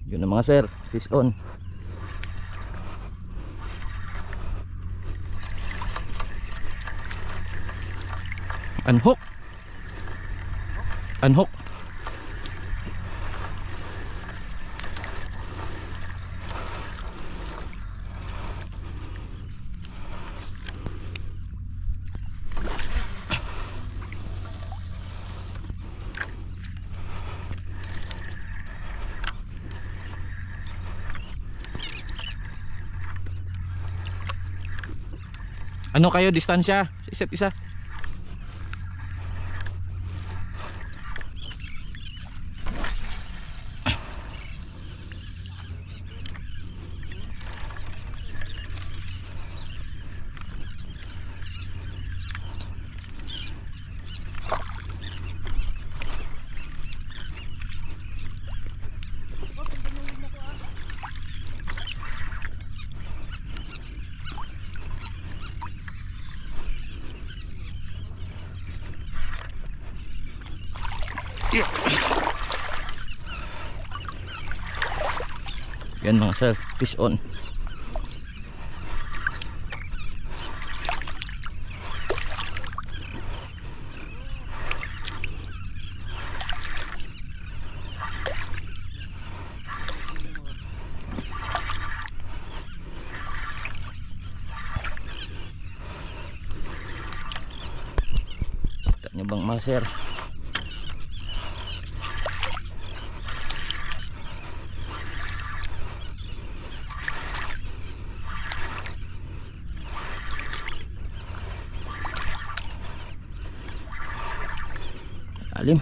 Yun na mga sir, fish on. Unhook. Unhook. Ano kayo distansya sa isa't isa? Yan mga sir, fish on. Kita nyo bang mga sir? Alim.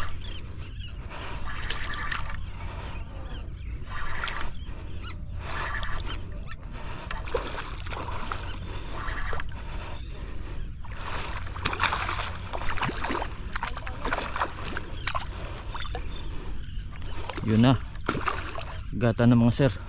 Yun na. Gata na mga sir.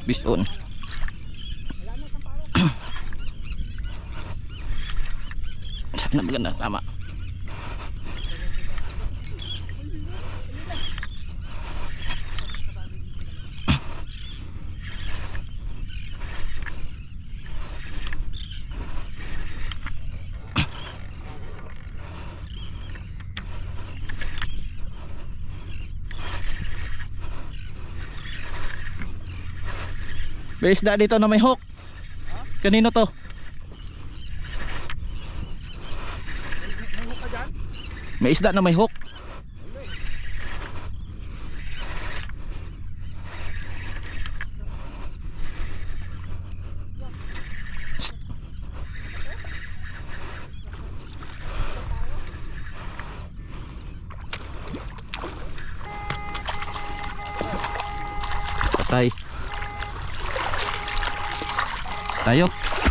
Fish on. Sana maganda, tama. May isda dito na may hook. Kanino to? May isda na may hook. Patay. Tayo.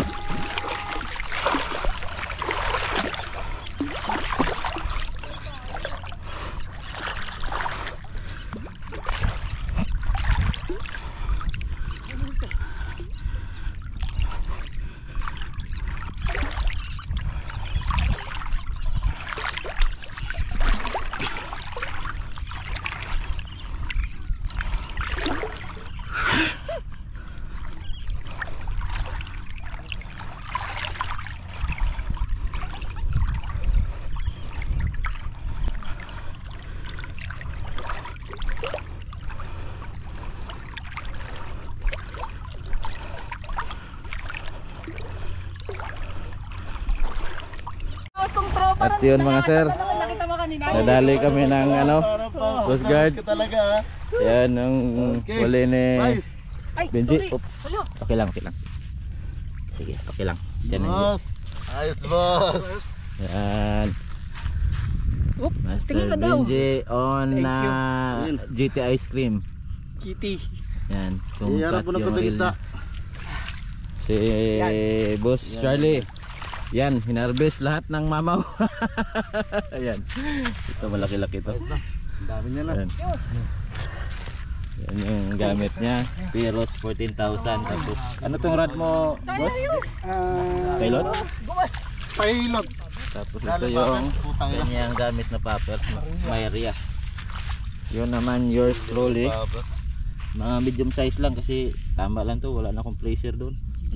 At yun mga sir, nadali kami ng Coast Guard. Yan ang huli ni Benji. Okay lang, okay lang. Sige, okay lang. Boss, ayos boss. Yan. Master Benji on GT Ice Cream. GT. Yan, Iharap mo na ito isda. Si Boss Charlie. Yan, hinarvest lahat ng mamaw. Ayan. Ito malaki-laki ito. Dami niya na. Ayan. Yan yung gamit niya. Spiros 14,000. Tapos, ano tong rod mo, boss? Pilot? Pilot. Tapos ito yung kanyang gamit na popper. Maria. Yun naman yours truly. Mga medium size lang kasi tama lang to. Wala na akong placer doon.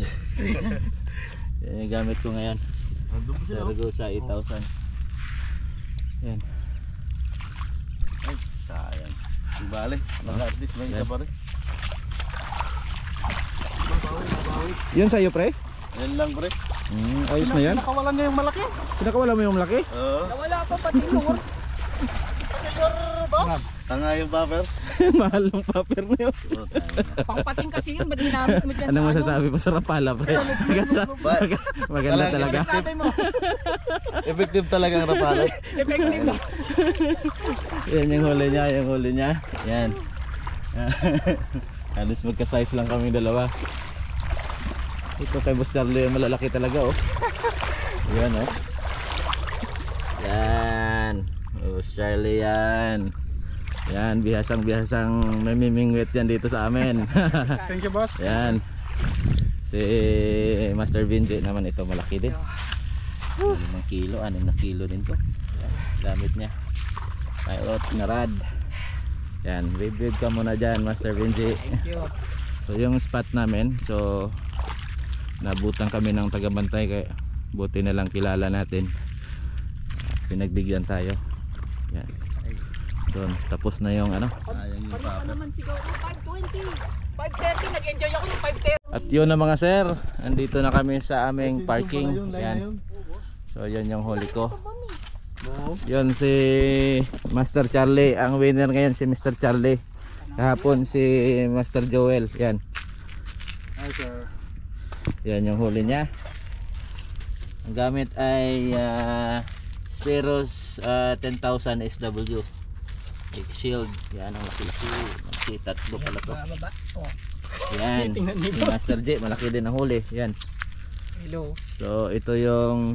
Yan yung gamit ko ngayon. Saragosa 8,000. Yan. Ay, sayang. Ibali, naka-artist ba isa pa rin? Yun sa'yo pre? Yan lang pre. Ayos na yan. Nakawalan niya yung malaki. Pinakawala mo yung malaki? Oo. Nawala pa pati lure. Tanga yung popper. Mahal ng popper na yun. Pangpating kasi yun, ba't ginamit mo dyan Anong sa masasabi mo sa Rapala pre? Maganda talaga. Sabi mo, Effective talaga ang rapala. effective na. Yan yung huli niya, yung huli niya. Yan. Halos magka-size lang kami dalawa. Ito kay Boss Charlie malalaki talaga oh. Yan oh. Yan. Boss Charlie yan. Yan, bihasang namimingwit yan dito sa amin. Thank you boss. Yan. Si Master Benji naman ito malaki din. 5 kilo, 6 na kilo din to. Yan, gamit niya. Pilot na rad. Yan, wave ka muna dyan Master Benji. Thank you. So yung spot namin, so nabutan kami ng tagabantay kaya buti na lang kilala natin. Pinagbigyan tayo. Yan. Doon, tapos na yung Sayang yung Ano popper. naman sigaw ko? 520. 530, nag-enjoy ako ng 530. At yun na mga sir, andito na kami sa aming parking. Yan. So yan yung huli ko. Yun si Master Charlie. Ang winner ngayon si Mr. Charlie. Kahapon si Master Joel. Yan. Hi sir. Yan yung huli niya. Ang gamit ay Spiros 10,000 SW. Big shield. Yan ang laki-laki. Tatlo pala to. Yan. Si Master J. Malaki din ang huli. Yan. Hello. So ito yung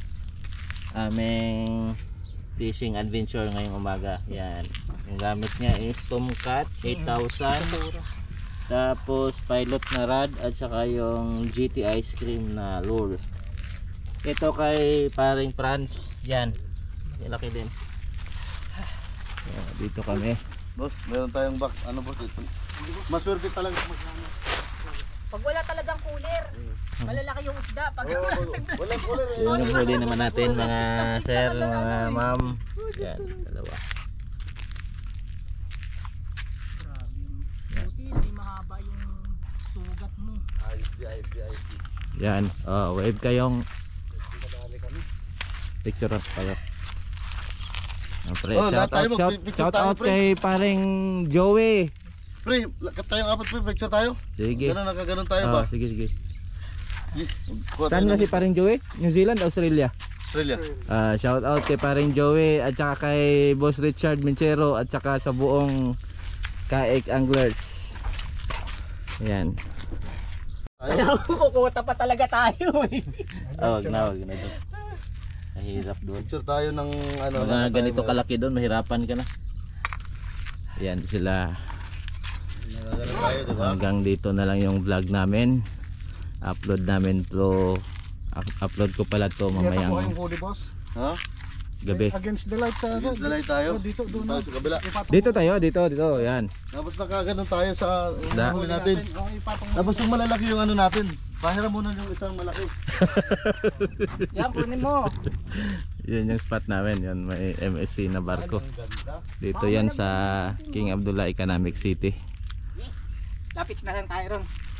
aming fishing adventure ngayong umaga. Yan. Yung gamit niya is Tomcat 8,000. Tapos pilot na rod at saka yung GT ice cream na lure. Ito kay paring Franz. Yan. Laki din. So, dito kami. Boss, meron tayong box. Ano boss ito? Maswerte talaga. Pag wala talagang cooler, malalaki yung isda. Pag Walang cooler eh. Yun yung huli naman natin mga sir, mga ma'am. Yan, dalawa. buti, hindi mahaba yung sugat mo. Ayos. Yan, wave kayong picture up kayo. Pre, Oh, lahat tayo mag-picture shout tayo, out pre. kay paring Joey. Pre, lakat tayong apat pre, picture tayo. Sige. Ganun, nakaganon tayo ba? Sige. Kuha Saan tayo nga si ng paring Joey? New Zealand, Australia? Australia. Shout out kay paring Joey at saka kay Boss Richard Minchero at saka sa buong Kaek Anglers. Yan. Kaya kukuta pa talaga tayo eh. Wag na doon. Mahirap doon. Picture tayo ng ano. Mga lakat ganito tayo, kalaki doon, mahirapan ka na. Yan sila. Nakaganon tayo, diba? Hanggang dito na lang yung vlog namin. Upload ko pala to mamayang yung huli boss. Ha? gabi. Against the light sa Against the light tayo. dito doon Tayo sa kabila. Dito tayo, dito, yan. Tapos nakaganon tayo sa Da. huli natin. Tapos yung malalaki yung ano natin. Pahiram muna yung isang malaki. Yan, kunin mo. Yan yung spot namin, yan may MSC na barko. Dito yan sa King Abdullah Economic City. Yes. Lapit na lang tayo ron.